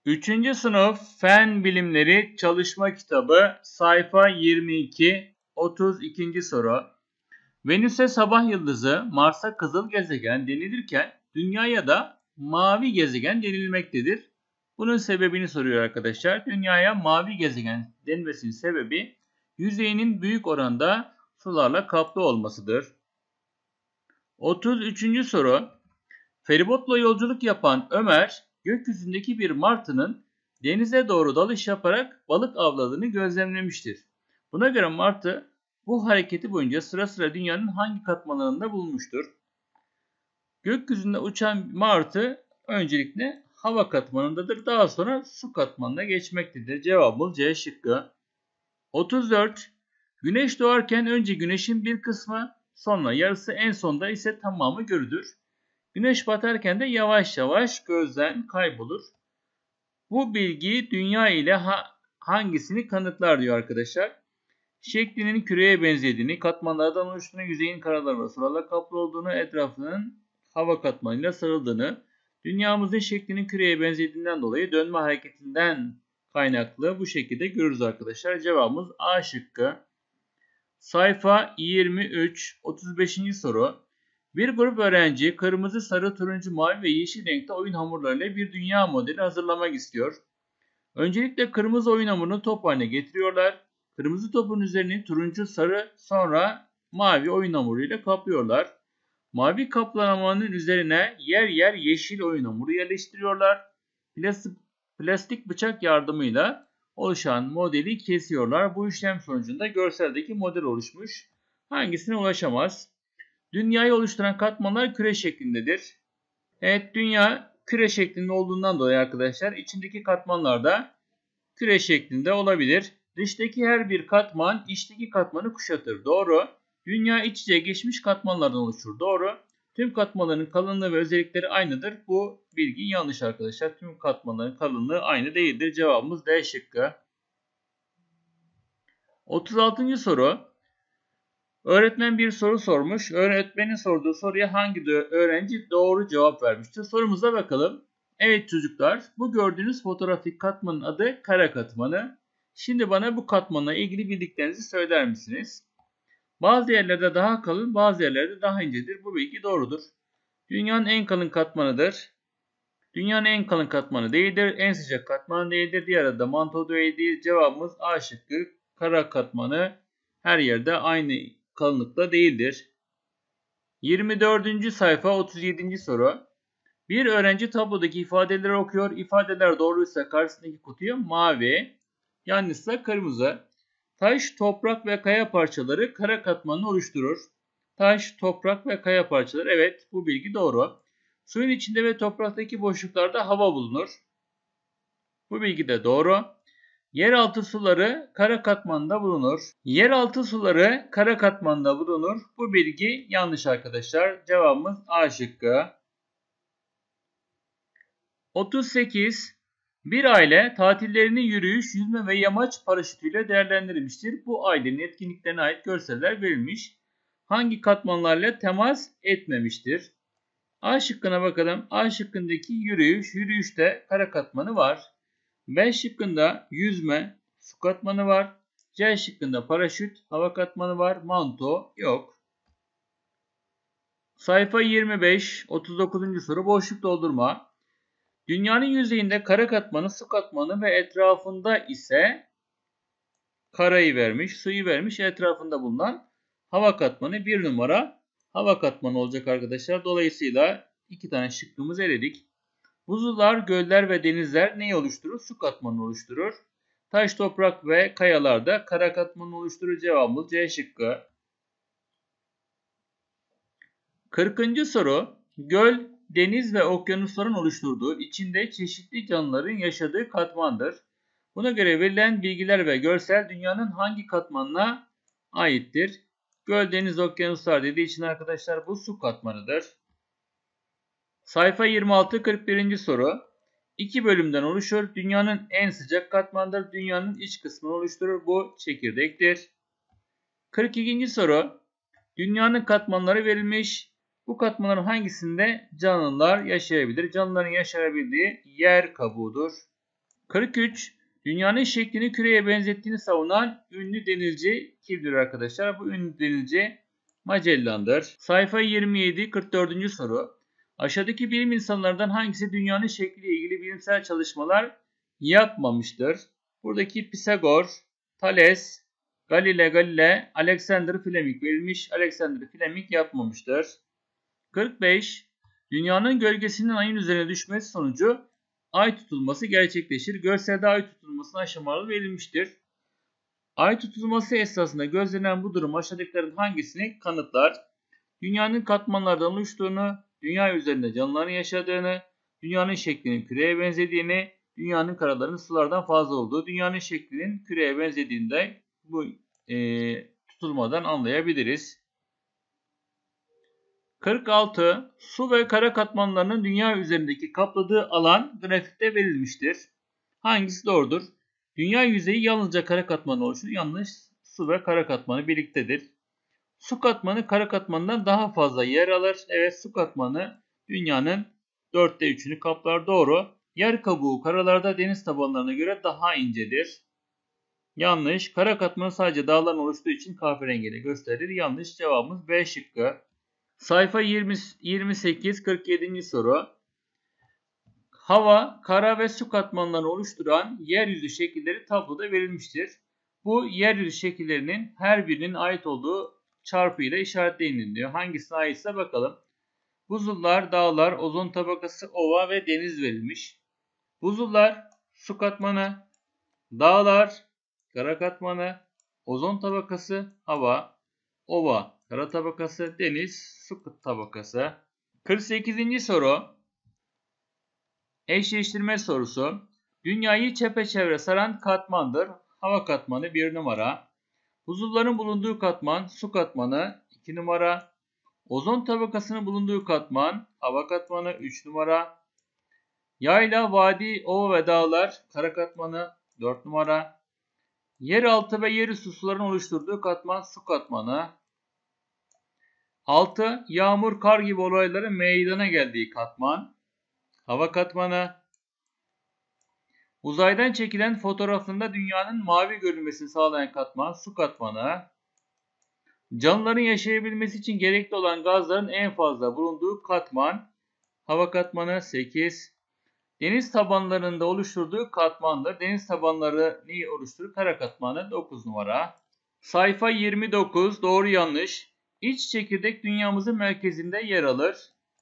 3. sınıf Fen Bilimleri Çalışma Kitabı sayfa 22 32. soru. Venüs'e sabah yıldızı, Mars'a kızıl gezegen denilirken Dünya'ya da mavi gezegen denilmektedir. Bunun sebebini soruyor arkadaşlar. Dünya'ya mavi gezegen denmesinin sebebi yüzeyinin büyük oranda sularla kaplı olmasıdır. 33. soru. Feribotla yolculuk yapan Ömer, gökyüzündeki bir martının denize doğru dalış yaparak balık avladığını gözlemlemiştir. Buna göre martı bu hareketi boyunca sıra sıra dünyanın hangi katmanlarında bulunmuştur? Gökyüzünde uçan martı öncelikle hava katmanındadır. Daha sonra su katmanına geçmektedir. Cevabımız C şıkkı. 34. Güneş doğarken önce güneşin bir kısmı, sonra yarısı, en sonda ise tamamı görülür. Güneş batarken de yavaş yavaş gözden kaybolur. Bu bilgi dünya ile hangisini kanıtlar diyor arkadaşlar. Şeklinin küreye benzediğini, katmanlardan oluştuğunu, yüzeyin karalar ve sularla kaplı olduğunu, etrafının hava katmanıyla sarıldığını, dünyamızın şeklinin küreye benzediğinden dolayı dönme hareketinden kaynaklı bu şekilde görürüz arkadaşlar. Cevabımız A şıkkı. Sayfa 23 35. soru. Bir grup öğrenci kırmızı, sarı, turuncu, mavi ve yeşil renkte oyun hamurlarıyla bir dünya modeli hazırlamak istiyor. Öncelikle kırmızı oyun hamurunu top haline getiriyorlar. Kırmızı topun üzerini turuncu, sarı, sonra mavi oyun hamuruyla kaplıyorlar. Mavi kaplamanın üzerine yer yer yeşil oyun hamuru yerleştiriyorlar. Plastik bıçak yardımıyla oluşan modeli kesiyorlar. Bu işlem sonucunda görseldeki model oluşmuş. Hangisine ulaşamaz? Dünyayı oluşturan katmanlar küre şeklindedir. Evet, dünya küre şeklinde olduğundan dolayı arkadaşlar içindeki katmanlar da küre şeklinde olabilir. Dıştaki her bir katman içteki katmanı kuşatır. Doğru. Dünya iç içe geçmiş katmanlardan oluşur. Doğru. Tüm katmanların kalınlığı ve özellikleri aynıdır. Bu bilgi yanlış arkadaşlar. Tüm katmanların kalınlığı aynı değildir. Cevabımız D şıkkı. 36. soru. Öğretmen bir soru sormuş. Öğretmenin sorduğu soruya hangi öğrenci doğru cevap vermiştir? Sorumuza bakalım. Evet çocuklar, bu gördüğünüz fotoğrafik katmanın adı kara katmanı. Şimdi bana bu katmanla ilgili bildiklerinizi söyler misiniz? Bazı yerlerde daha kalın, bazı yerlerde daha incedir. Bu bilgi doğrudur. Dünyanın en kalın katmanıdır. Dünyanın en kalın katmanı değildir. En sıcak katmanı değildir. Diğer adı da manto değil. Cevabımız A şıkkı. Kara katmanı her yerde aynı kalınlıkta değildir. 24. sayfa 37. soru. Bir öğrenci tablodaki ifadeleri okuyor. İfadeler doğruysa karşısındaki kutuya mavi, yanlışsa kırmızı. Taş, toprak ve kaya parçaları kara katmanını oluşturur. Taş, toprak ve kaya parçaları. Evet, bu bilgi doğru. Suyun içinde ve topraktaki boşluklarda hava bulunur. Bu bilgi de doğru. Yeraltı suları kara katmanında bulunur. Yeraltı suları kara katmanında bulunur. Bu bilgi yanlış arkadaşlar. Cevabımız A şıkkı. 38. Bir aile tatillerini yürüyüş, yüzme ve yamaç paraşütüyle değerlendirmiştir. Bu ailenin etkinliklerine ait görseller verilmiş. Hangi katmanlarla temas etmemiştir? A şıkkına bakalım. A şıkkındaki yürüyüş, yürüyüşte kara katmanı var. B şıkkında yüzme, su katmanı var. C şıkkında paraşüt, hava katmanı var. Manto yok. Sayfa 25, 39. soru boşluk doldurma. Dünyanın yüzeyinde kara katmanı, su katmanı ve etrafında ise karayı vermiş, suyu vermiş, etrafında bulunan hava katmanı 1 numara hava katmanı olacak arkadaşlar. Dolayısıyla 2 tane şıkkımızı eledik. Buzullar, göller ve denizler neyi oluşturur? Su katmanını oluşturur. Taş, toprak ve kayalar da kara katmanını oluşturur. Cevabımız C şıkkı. 40. soru. Göl, deniz ve okyanusların oluşturduğu, içinde çeşitli canlıların yaşadığı katmandır. Buna göre verilen bilgiler ve görsel dünyanın hangi katmanına aittir? Göl, deniz, okyanuslar dediği için arkadaşlar bu su katmanıdır. Sayfa 26, 41. soru. 2 bölümden oluşur. Dünyanın en sıcak katmanıdır. Dünyanın iç kısmını oluşturur. Bu çekirdektir. 42. soru. Dünyanın katmanları verilmiş. Bu katmanların hangisinde canlılar yaşayabilir? Canlıların yaşayabildiği yer kabuğudur. 43. Dünyanın şeklini küreye benzettiğini savunan ünlü denizci kimdir arkadaşlar? Bu ünlü denizci Magellan'dır. Sayfa 27, 44. soru. Aşağıdaki bilim insanlardan hangisi dünyanın şekliyle ilgili bilimsel çalışmalar yapmamıştır? Buradaki Pisagor, Thales, Galilei, Alexander Fleming verilmiş. Alexander Fleming yapmamıştır. 45. Dünyanın gölgesinin ayın üzerine düşmesi sonucu ay tutulması gerçekleşir. Görselde ay tutulmasının aşamaları verilmiştir. Ay tutulması esnasında gözlenen bu durum aşağıdakilerin hangisini kanıtlar? Dünyanın katmanlardan oluştuğunu, dünya üzerinde canlıların yaşadığını, dünyanın şeklinin küreye benzediğini, dünyanın karaların sulardan fazla olduğu, dünyanın şeklinin küreye benzediğini de bu tutulmadan anlayabiliriz. 46. Su ve kara katmanlarının dünya üzerindeki kapladığı alan grafikte verilmiştir. Hangisi doğrudur? Dünya yüzeyi yalnızca kara katmanı oluşur. Yanlış. Su ve kara katmanı birliktedir. Su katmanı kara katmanından daha fazla yer alır. Evet, su katmanı dünyanın 4'te 3'ünü kaplar. Doğru. Yer kabuğu karalarda deniz tabanlarına göre daha incedir. Yanlış. Kara katmanı sadece dağların oluştuğu için kahverengiyle gösterir. Yanlış. Cevabımız B şıkkı. Sayfa 28, 47. soru. Hava, kara ve su katmanlarını oluşturan yeryüzü şekilleri tabloda verilmiştir. Bu yeryüzü şekillerinin her birinin ait olduğu çarpı ile işaretleyin diyor. Hangisine aitse bakalım. Buzullar, dağlar, ozon tabakası, ova ve deniz verilmiş. Buzullar, su katmanı, dağlar, kara katmanı, ozon tabakası, hava, ova, kara tabakası, deniz, su tabakası. 48. soru. Eşleştirme sorusu. Dünyayı çepeçevre saran katmandır. Hava katmanı 1 numara. Buzulların bulunduğu katman su katmanı 2 numara. Ozon tabakasının bulunduğu katman hava katmanı 3 numara. Yayla, vadi, ova ve dağlar kara katmanı 4 numara. Yeraltı ve yerüstü suların oluşturduğu katman su katmanı. 6. Yağmur, kar gibi olayların meydana geldiği katman hava katmanı. Uzaydan çekilen fotoğrafında dünyanın mavi görünmesini sağlayan katman su katmanı. Canlıların yaşayabilmesi için gerekli olan gazların en fazla bulunduğu katman hava katmanı 8. Deniz tabanlarında oluşturduğu katmandır. Deniz tabanları neyi oluşturur? Kara katmanı 9 numara. Sayfa 29 doğru yanlış. İç çekirdek dünyamızın merkezinde yer alır.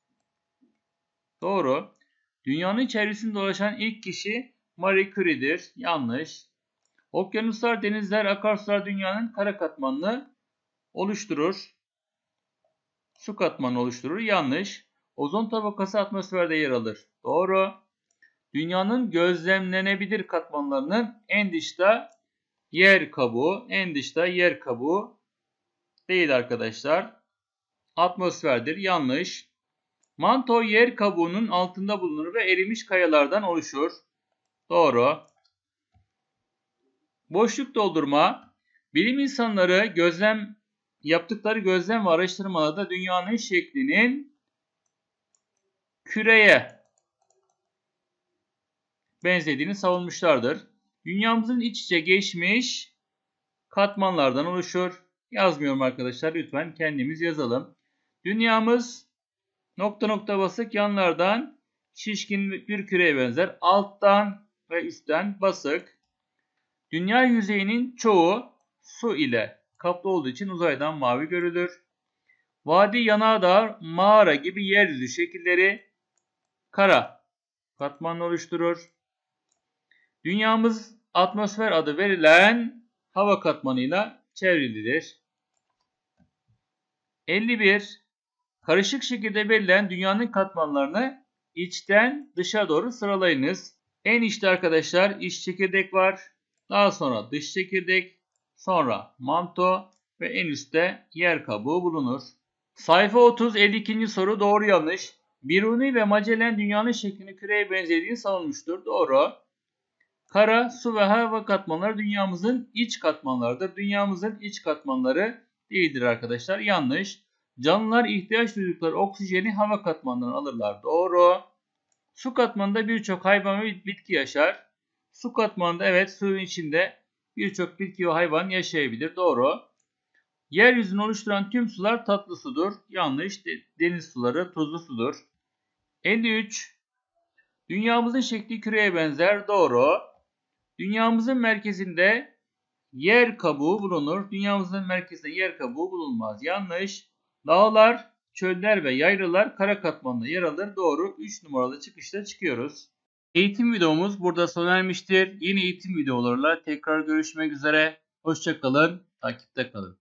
Doğru. Dünyanın çevresinde dolaşan ilk kişi Marie Curie'dir. Yanlış. Okyanuslar, denizler, akarsular dünyanın kara katmanını oluşturur. Su katmanı oluşturur. Yanlış. Ozon tabakası atmosferde yer alır. Doğru. Dünyanın gözlemlenebilir katmanlarının en dışta yer kabuğu. En dışta yer kabuğu değil arkadaşlar. Atmosferdir. Yanlış. Manto yer kabuğunun altında bulunur ve erimiş kayalardan oluşur. Doğru. Boşluk doldurma. Bilim insanları yaptıkları gözlem ve araştırmalarda dünyanın şeklinin küreye benzediğini savunmuşlardır. Dünyamızın iç içe geçmiş katmanlardan oluşur. Yazmıyorum arkadaşlar, lütfen kendimiz yazalım. Dünyamız nokta nokta basık, yanlardan şişkin bir küreye benzer. Alttan ve üstten basık. Dünya yüzeyinin çoğu su ile kaplı olduğu için uzaydan mavi görülür. Vadi, yanardağ, mağara gibi yeryüzü şekilleri kara katmanla oluşturur. Dünyamız atmosfer adı verilen hava katmanıyla çevrilidir. 51. Karışık şekilde verilen dünyanın katmanlarını içten dışa doğru sıralayınız. En içte arkadaşlar iç çekirdek var. Daha sonra dış çekirdek, sonra manto ve en üstte yer kabuğu bulunur. Sayfa 30, 52. soru doğru yanlış. Biruni ve Magellan dünyanın şeklini küreye benzediğini savunmuştur. Doğru. Kara, su ve hava katmanları dünyamızın iç katmanlarıdır. Dünyamızın iç katmanları değildir arkadaşlar. Yanlış. Canlılar ihtiyaç duydukları oksijeni hava katmanlarından alırlar. Doğru. Su katmanında birçok hayvan ve bitki yaşar. Su katmanında evet suyun içinde birçok bitki ve hayvan yaşayabilir. Doğru. Yeryüzünü oluşturan tüm sular tatlı sudur. Yanlış. Deniz suları tuzlu sudur. 53. Dünyamızın şekli küreye benzer. Doğru. Dünyamızın merkezinde yer kabuğu bulunur. Dünyamızın merkezinde yer kabuğu bulunmaz. Yanlış. Dağlar, çöller ve yaylalar kara katmanında yer alır. Doğru. 3 numaralı çıkışta çıkıyoruz. Eğitim videomuz burada sona ermiştir. Yeni eğitim videolarıyla tekrar görüşmek üzere. Hoşça kalın. Takipte kalın.